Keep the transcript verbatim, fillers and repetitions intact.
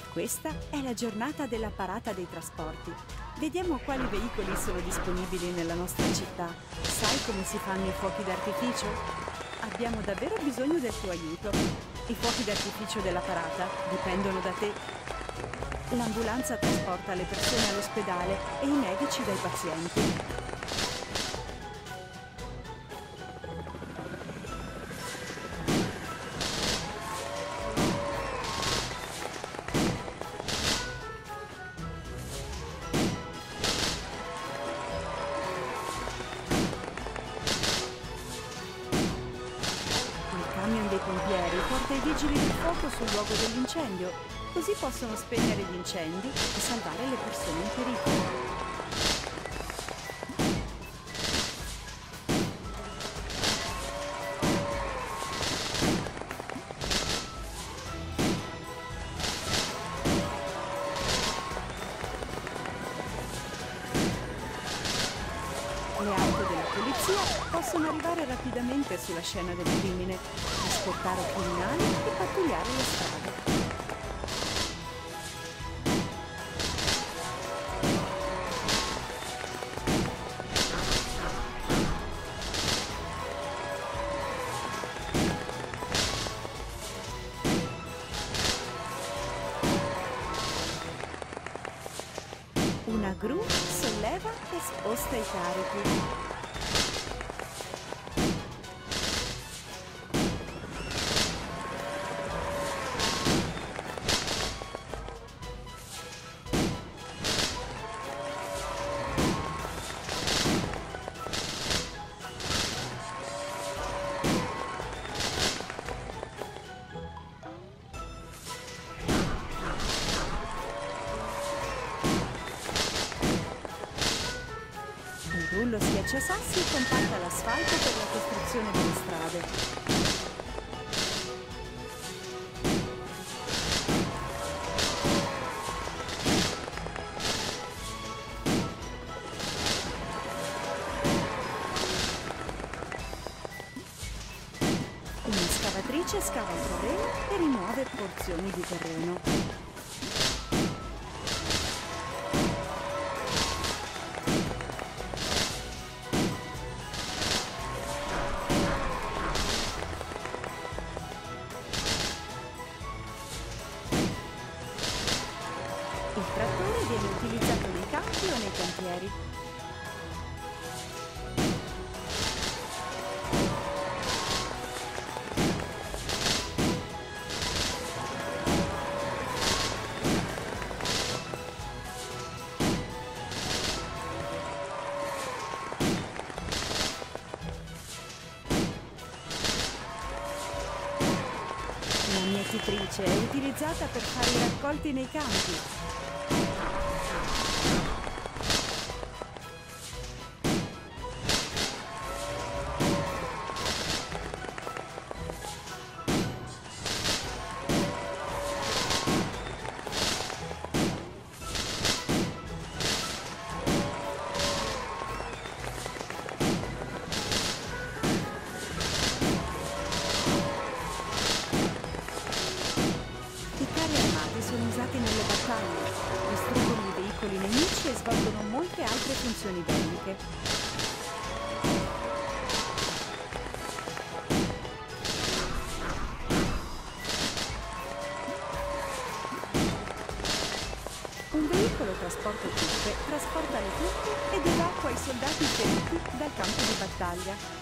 Questa è la giornata della parata dei trasporti. Vediamo quali veicoli sono disponibili nella nostra città. Sai come si fanno i fuochi d'artificio? Abbiamo davvero bisogno del tuo aiuto. I fuochi d'artificio della parata dipendono da te. L'ambulanza trasporta le persone all'ospedale e i medici dai pazienti. Il camion dei pompieri porta i vigili del fuoco sul luogo dell'incendio, così possono spegnere gli incendi e salvare le persone in pericolo. Le auto della polizia possono arrivare rapidamente sulla scena del crimine, trasportare i criminali e pattugliare le strade. Una gru solleva e sposta i carichi. Un rullo schiacciasassi compatta l'asfalto per la costruzione delle strade. Una scavatrice scava il terreno e rimuove porzioni di terreno. Il trattore viene utilizzato nei campi o nei cantieri. La mietitrice è utilizzata per fare i raccolti nei campi. Sono usati nelle battaglie, distruggono i veicoli nemici e svolgono molte altre funzioni belliche. Un veicolo trasporta truppe, trasporta le truppe ed evacua i soldati feriti dal campo di battaglia.